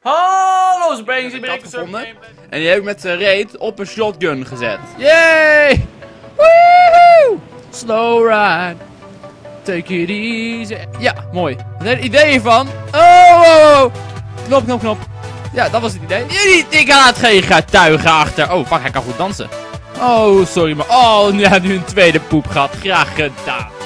Hallo Spanks, ik ben ik gevonden. En die heb ik met zijn reet op een shotgun gezet. Yay! Woehoe! Slow ride. Take it easy. Ja, mooi. Het idee hiervan. Oh! Knop. Ja, dat was het idee. Ik had geen getuigen achter. Oh, fuck, hij kan goed dansen. Oh, sorry, maar... Oh, nu heeft u een tweede poep gehad. Graag gedaan.